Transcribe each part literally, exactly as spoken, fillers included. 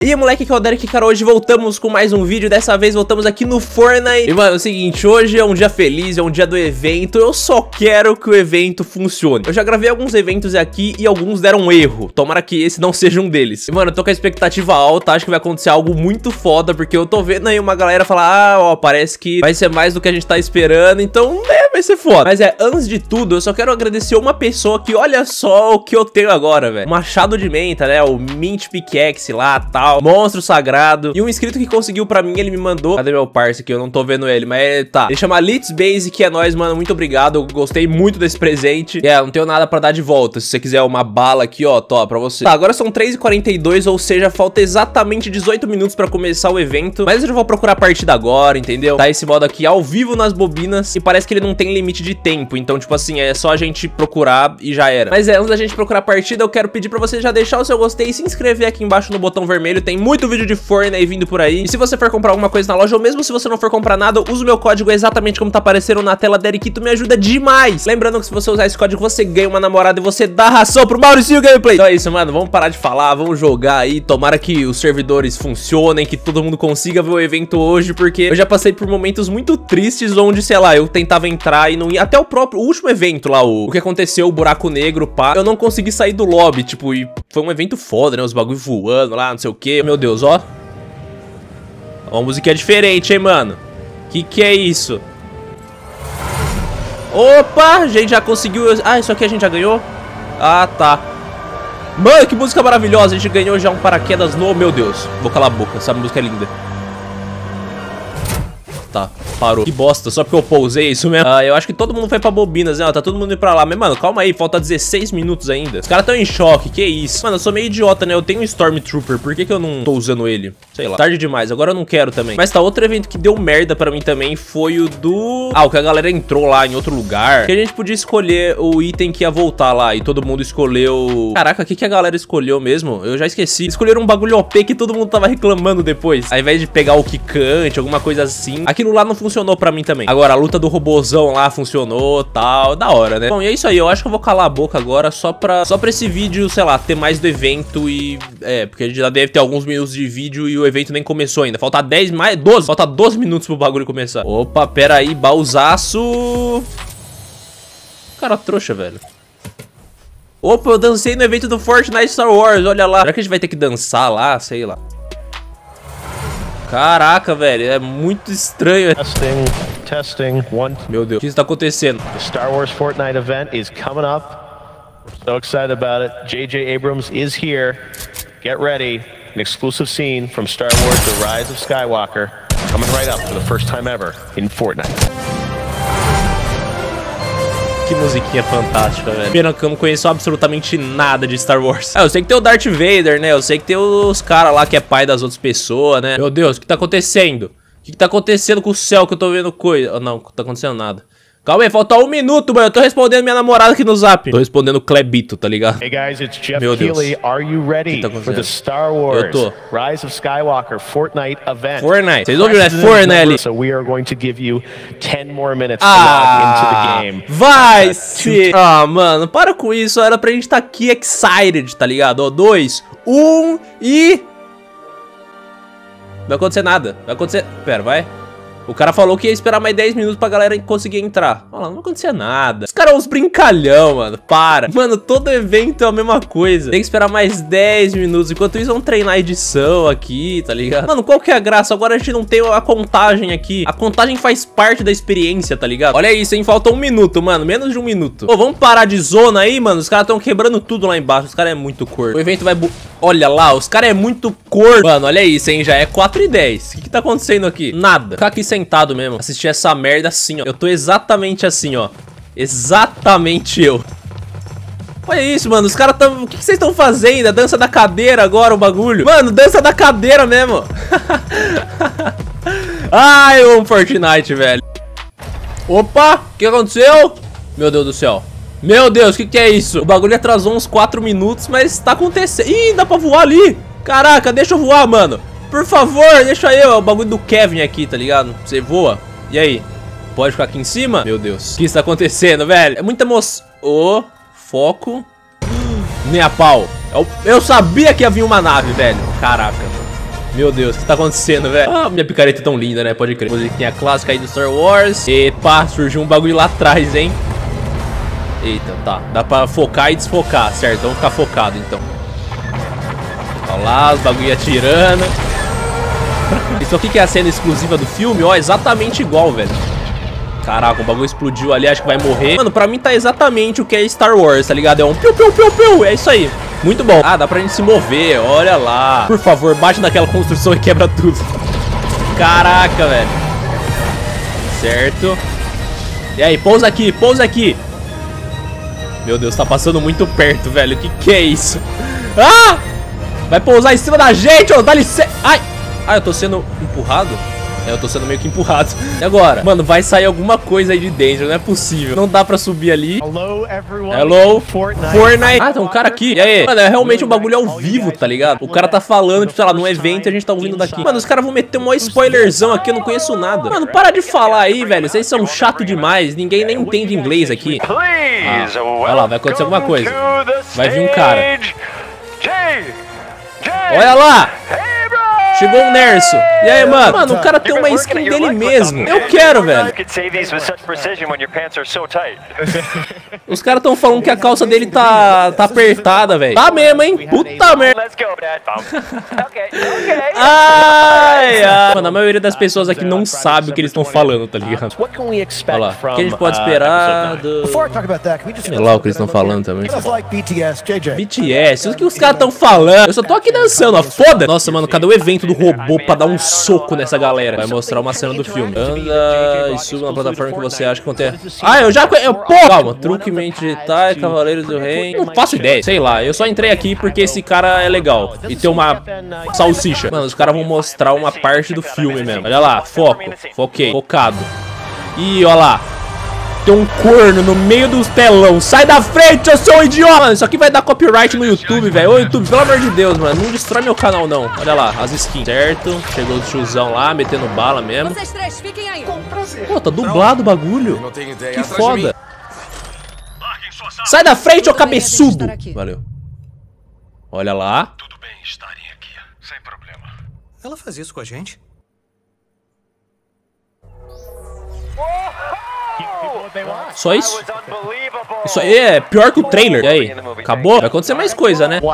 E moleque, que é o Derek, cara, hoje voltamos com mais um vídeo. Dessa vez voltamos aqui no Fortnite. E mano, é o seguinte, hoje é um dia feliz, é um dia do evento. Eu só quero que o evento funcione. Eu já gravei alguns eventos aqui e alguns deram erro. Tomara que esse não seja um deles. E mano, eu tô com a expectativa alta, acho que vai acontecer algo muito foda, porque eu tô vendo aí uma galera falar, ah, ó, parece que vai ser mais do que a gente tá esperando, então, é, vai ser foda. Mas é, antes de tudo, eu só quero agradecer uma pessoa que olha só o que eu tenho agora, velho. Machado de menta, né, o Mint Pickaxe lá, tal, monstro sagrado. E um inscrito que conseguiu pra mim, ele me mandou, cadê meu parceiro aqui? Eu não tô vendo ele, mas é, tá. Ele chama Litz Base, que é nóis, mano, muito obrigado, eu gostei muito desse presente. É, não tenho nada pra dar de volta, se você quiser uma bala aqui, ó, tô, pra você. Tá, agora são três e quarenta e dois, ou seja, falta exatamente dezoito minutos pra começar o evento. Mas eu já vou procurar a partida agora, entendeu? Tá esse modo aqui ao vivo nas bobinas. E parece que ele não tem limite de tempo. Então, tipo assim, é só a gente procurar e já era. Mas é, antes da gente procurar a partida, eu quero pedir pra você já deixar o seu gostei e se inscrever aqui embaixo no botão vermelho. Tem muito vídeo de Fortnite vindo por aí. E se você for comprar alguma coisa na loja, ou mesmo se você não for comprar nada, usa o meu código exatamente como tá aparecendo na tela. Derikito me ajuda demais. Lembrando que se você usar esse código, você ganha uma namorada e você dá ração pro Mauricinho Gameplay. Então é isso, mano. Vamos parar de falar, vamos jogar aí. Tomara que os servidores funcionem, que todo mundo consiga ver o evento hoje, porque eu já passei por momentos muito tristes onde, sei lá, eu tentava entrar e não ia. Até o próprio o último evento lá, o, o que aconteceu, o buraco negro, pá, eu não consegui sair do lobby, tipo, e foi um evento foda, né? Os bagulho voando lá, não sei o que. Meu Deus, ó. Ó, uma musiquinha diferente, hein, mano? Que que é isso? Opa, a gente já conseguiu. Ah, isso aqui a gente já ganhou? Ah, tá. Mano, que música maravilhosa. A gente ganhou já um paraquedas no... Meu Deus, vou calar a boca, essa música é linda. Tá, parou. Que bosta, só porque eu pousei, isso mesmo. Ah, eu acho que todo mundo foi pra bobinas, né? Tá todo mundo indo pra lá. Mas, mano, calma aí, falta dezesseis minutos ainda. Os caras tão em choque, que isso? Mano, eu sou meio idiota, né? Eu tenho um Stormtrooper, por que que eu não tô usando ele? Sei lá, tarde demais, agora eu não quero também. Mas tá, outro evento que deu merda pra mim também foi o do... Ah, o que a galera entrou lá em outro lugar. Que a gente podia escolher o item que ia voltar lá. E todo mundo escolheu... Caraca, o que que a galera escolheu mesmo? Eu já esqueci. Escolheram um bagulho O P que todo mundo tava reclamando depois. Ao invés de pegar o Kikante, alguma coisa assim. Aquilo lá não funcionou pra mim também. Agora, a luta do robozão lá funcionou, tal, da hora, né? Bom, e é isso aí, eu acho que eu vou calar a boca agora só pra, só pra esse vídeo, sei lá, ter mais do evento e... É, porque a gente já deve ter alguns minutos de vídeo e o evento nem começou ainda. Falta dez, mais doze, falta doze minutos pro bagulho começar. Opa, pera aí, baúzaço. Cara trouxa, velho. Opa, eu dancei no evento do Fortnite Star Wars, olha lá. Será que a gente vai ter que dançar lá? Sei lá. Caraca, velho, é muito estranho. Testing, testing, one. Meu Deus, o que está acontecendo? The Star Wars Fortnite event is coming up. We're so excited about it. J J Abrams is here. Get ready. An exclusive scene from Star Wars: The Rise of Skywalker coming right up for the first time ever in Fortnite. Que musiquinha fantástica, velho. Pena que eu não conheço absolutamente nada de Star Wars. É, eu sei que tem o Darth Vader, né? Eu sei que tem os caras lá que é pai das outras pessoas, né? Meu Deus, o que tá acontecendo? O que tá acontecendo com o céu que eu tô vendo coisa? Oh, não, não tá acontecendo nada. Calma aí, falta um minuto, mano. Eu tô respondendo minha namorada aqui no zap. Tô respondendo o Clebito, tá ligado? Hey guys, it's Jeff Meu Deus. Keighley. Are you ready tá for the Star Wars Eu tô. Rise of Skywalker Fortnite event? Fortnite. Vocês ouviram, né? Fortnite. So we are going to give you ten more minutes ah, to log into the game. Vai ser. Ah, mano, para com isso. Era pra gente tá aqui excited, tá ligado? Ó, dois, um e... Não vai acontecer nada. Vai acontecer... Pera, vai. O cara falou que ia esperar mais dez minutos pra galera conseguir entrar. Olha lá, não vai acontecer nada. Os caras são uns brincalhão, mano. Para. Mano, todo evento é a mesma coisa. Tem que esperar mais dez minutos. Enquanto isso, vamos treinar a edição aqui, tá ligado? Mano, qual que é a graça? Agora a gente não tem a contagem aqui. A contagem faz parte da experiência, tá ligado? Olha isso, hein? Falta um minuto, mano. Menos de um minuto. Pô, vamos parar de zona aí, mano. Os caras estão quebrando tudo lá embaixo. Os caras é muito corto. O evento vai... Bu... Olha lá, os caras é muito corto. Mano, olha isso, hein? Já é quatro e dez. O que que tá acontecendo aqui? Nada. Ficar aqui sentado mesmo, assistir essa merda assim, ó. Eu tô exatamente assim, ó. Exatamente eu. Olha isso, mano, os caras tão... O que vocês estão fazendo? A dança da cadeira agora, o bagulho. Mano, dança da cadeira mesmo. Ai, eu amo Fortnite, velho. Opa, o que aconteceu? Meu Deus do céu. Meu Deus, o que que é isso? O bagulho atrasou uns quatro minutos, mas tá acontecendo. Ih, dá pra voar ali. Caraca, deixa eu voar, mano. Por favor, deixa eu. É o bagulho do Kevin aqui, tá ligado? Você voa. E aí? Pode ficar aqui em cima? Meu Deus. O que está acontecendo, velho? É muita emoção. Ô, oh, foco. Nem a pau. Eu, eu sabia que ia vir uma nave, velho. Caraca. Meu Deus, o que tá acontecendo, velho? Ah, minha picareta é tão linda, né? Pode crer. Musiquinha clássica aí do Star Wars. Epa, surgiu um bagulho lá atrás, hein? Eita, tá. Dá pra focar e desfocar, certo? Vamos ficar focado, então. Olha lá, os bagulho atirando. Isso aqui que é a cena exclusiva do filme, ó, exatamente igual, velho. Caraca, o bagulho explodiu ali, acho que vai morrer. Mano, pra mim tá exatamente o que é Star Wars, tá ligado? É um piu, piu, piu, piu, é isso aí. Muito bom. Ah, dá pra gente se mover, olha lá. Por favor, bate naquela construção e quebra tudo. Caraca, velho. Certo. E aí, pousa aqui, pousa aqui. Meu Deus, tá passando muito perto, velho. O que que é isso? Ah! Vai pousar em cima da gente, ô, dá licença. Ai! Ah, eu tô sendo empurrado? É, eu tô sendo meio que empurrado. E agora? Mano, vai sair alguma coisa aí de dentro, não é possível. Não dá pra subir ali. Hello, everyone. Hello, Fortnite. Fortnite. Ah, tem um cara aqui. E aí? Mano, é realmente um bagulho ao vivo, tá ligado? O cara tá falando, tipo, sei lá, num evento e a gente tá ouvindo daqui. Mano, os caras vão meter um spoilerzão aqui, eu não conheço nada. Mano, para de falar aí, velho. Vocês são chato demais. Ninguém nem entende inglês aqui. Ah, olha lá, vai acontecer alguma coisa. Vai vir um cara. Olha lá! Chegou um Nerso. E aí, mano? Mano, o cara tem uma skin dele mesmo. Eu quero, velho. Os caras tão falando que a calça dele tá, tá apertada, velho. Tá mesmo, hein? Puta merda. Ai, ai. Mano, a maioria das pessoas aqui não sabe o que eles estão falando, tá ligado? Olha lá. O que a gente pode esperar do... Sei lá o que eles estão falando também. B T S. O que os caras estão falando? Eu só tô aqui dançando, ó. Foda. Nossa, mano, cadê o evento do robô pra dar um soco nessa galera? Vai mostrar uma cena do filme. Anda e suba na plataforma que você acha que contém. Ah, eu já conheço. Pô! Calma. Truque, mente digitais, Cavaleiros do Rei. Não faço ideia. Sei lá. Eu só entrei aqui porque esse cara é legal. E tem uma salsicha. Mano, os caras vão mostrar uma parte do filme mesmo. Olha lá. Foco. Foquei. Focado. Ih, olha lá. Tem um corno no meio dos telão. Sai da frente, eu sou um idiota. Mano, isso aqui vai dar copyright no YouTube, velho. Ô, YouTube, pelo amor de Deus, mano. Não destrói meu canal, não. Olha lá, as skins. Certo. Chegou o tiozão lá, metendo bala mesmo. Vocês três, fiquem aí. Pô, tá dublado o bagulho. Que foda. Sai da frente, ô cabeçudo. Valeu. Olha lá. Tudo bem estarem aqui, sem problema. Ela faz isso com a gente? Só isso? Isso aí é pior que o trailer. E aí? Acabou? Vai acontecer mais coisa, né?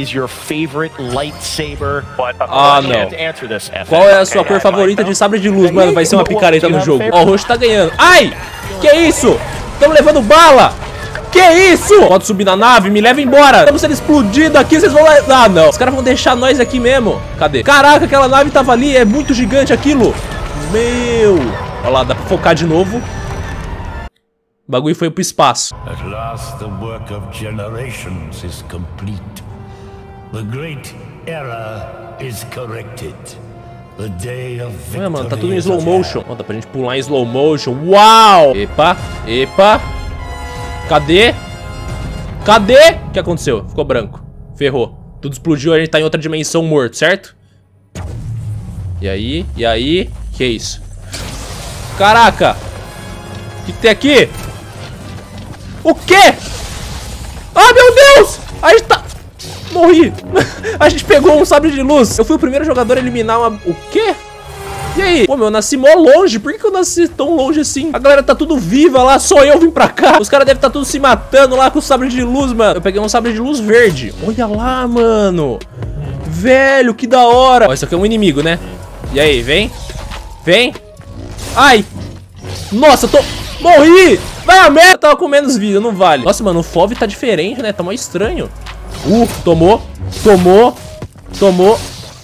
Ah, não. Qual é a sua cor favorita de sabre de luz? Mano, vai ser uma picareta no jogo. Ó, o roxo tá ganhando. Ai! Que isso? Estamos levando bala! Que isso? Pode subir na nave, me leva embora. Estamos sendo explodidos aqui, vocês vão lá... Ah, não. Os caras vão deixar nós aqui mesmo. Cadê? Caraca, aquela nave tava ali. É muito gigante aquilo. Meu. Olha lá, dá pra focar de novo. O bagulho foi pro espaço. At last the work of generations is complete. The great error is corrected. The day of victory. Ué, mano, tá tudo em slow motion. Ó, dá pra gente pular em slow motion. Uau! Epa, epa. Cadê? Cadê? O que aconteceu? Ficou branco. Ferrou. Tudo explodiu, a gente tá em outra dimensão morto, certo? E aí? E aí? Que isso? Caraca! O que tem aqui? O quê? Ah, meu Deus! A gente tá... Morri! A gente pegou um sabre de luz. Eu fui o primeiro jogador a eliminar uma... O quê? E aí? Pô, meu, eu nasci mó longe. Por que que eu nasci tão longe assim? A galera tá tudo viva lá, só eu vim pra cá. Os caras devem estar tá tudo se matando lá com o sabre de luz, mano. Eu peguei um sabre de luz verde. Olha lá, mano. Velho, que da hora. Ó, isso aqui é um inimigo, né? E aí, vem. Vem. Ai. Nossa, eu tô... Morri! Vai a merda! Eu tava com menos vida, não vale. Nossa, mano, o F O V tá diferente, né? Tá mó estranho. Uh, tomou. Tomou. Tomou.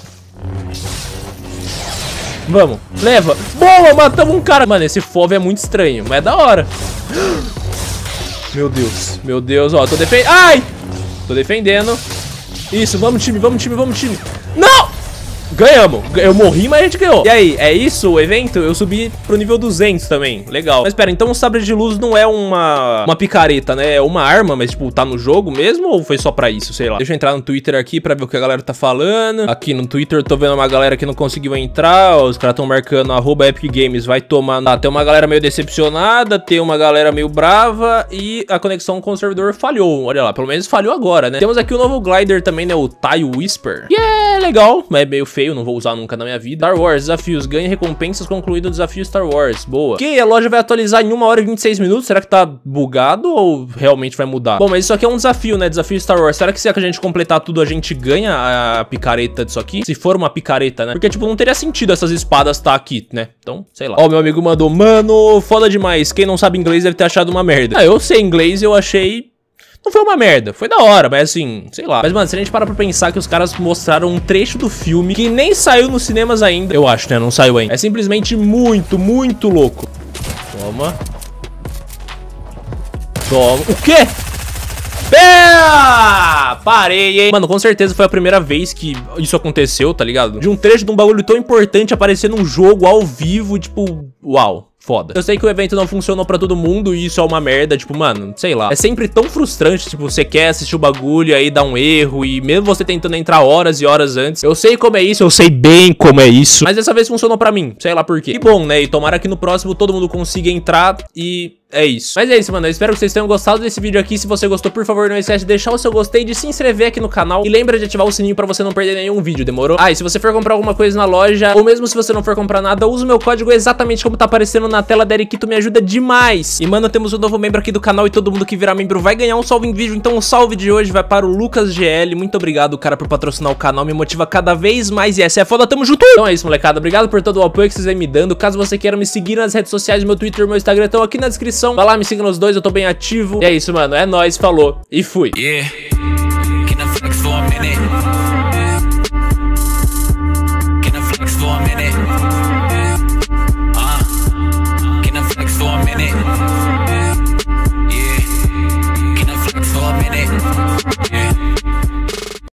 Vamos, leva. Boa, matamos um cara. Mano, esse F O V é muito estranho, mas é da hora. Meu Deus, meu Deus, ó, tô defendendo. Ai! Tô defendendo. Isso, vamos time, vamos time, vamos time. Não! Ganhamos. Eu morri, mas a gente ganhou. E aí, é isso o evento? Eu subi pro nível duzentos também. Legal. Mas pera, então o sabre de luz não é uma uma picareta, né? É uma arma, mas tipo, tá no jogo mesmo ou foi só pra isso? Sei lá. Deixa eu entrar no Twitter aqui pra ver o que a galera tá falando. Aqui no Twitter eu tô vendo uma galera que não conseguiu entrar. Os caras tão marcando arroba Epic Games. Vai tomar... Ah, tem uma galera meio decepcionada, tem uma galera meio brava e a conexão com o servidor falhou. Olha lá, pelo menos falhou agora, né? Temos aqui o novo glider também, né? O TIE Whisper. E é legal, mas é meio feio feio, não vou usar nunca na minha vida. Star Wars, desafios, ganhe recompensas concluído o desafio Star Wars, boa. Ok, a loja vai atualizar em uma hora e vinte e seis minutos, será que tá bugado ou realmente vai mudar? Bom, mas isso aqui é um desafio, né, desafio Star Wars, será que se a gente completar tudo a gente ganha a picareta disso aqui? Se for uma picareta, né? Porque, tipo, não teria sentido essas espadas tá aqui, né? Então, sei lá. Ó, meu amigo mandou, mano, foda demais, quem não sabe inglês deve ter achado uma merda. Ah, eu sei inglês, eu achei... Não foi uma merda, foi da hora, mas assim, sei lá. Mas, mano, se a gente parar pra pensar que os caras mostraram um trecho do filme que nem saiu nos cinemas ainda, eu acho, né? Não saiu ainda. É simplesmente muito, muito louco. Toma. Toma. O quê? É! Parei, hein? Mano, com certeza foi a primeira vez que isso aconteceu, tá ligado? De um trecho de um bagulho tão importante aparecer num jogo ao vivo, tipo, uau. Foda. Eu sei que o evento não funcionou pra todo mundo e isso é uma merda, tipo, mano, sei lá. É sempre tão frustrante, tipo, você quer assistir o bagulho, aí dá um erro e mesmo você tentando entrar horas e horas antes. Eu sei como é isso, eu sei bem como é isso. Mas dessa vez funcionou pra mim, sei lá por quê. E bom, né, e tomara que no próximo todo mundo consiga entrar e... é isso. Mas é isso, mano. Eu espero que vocês tenham gostado desse vídeo aqui. Se você gostou, por favor, não esquece de deixar o seu gostei, de se inscrever aqui no canal. E lembra de ativar o sininho pra você não perder nenhum vídeo, demorou? Ah, e se você for comprar alguma coisa na loja, ou mesmo se você não for comprar nada, usa o meu código exatamente como tá aparecendo na tela da Eriquito, me ajuda demais. E, mano, temos um novo membro aqui do canal e todo mundo que virar membro vai ganhar um salve em vídeo. Então o salve de hoje vai para o Lucas G L. Muito obrigado, cara, por patrocinar o canal. Me motiva cada vez mais e essa é foda. Tamo junto! Então é isso, molecada. Obrigado por todo o apoio que vocês vêm me dando. Caso você queira me seguir nas redes sociais, meu Twitter e meu Instagram estão aqui na descrição. Vai lá, me siga nos dois, eu tô bem ativo. E é isso, mano. É nóis, falou e fui. Yeah. Can I flex for a minute?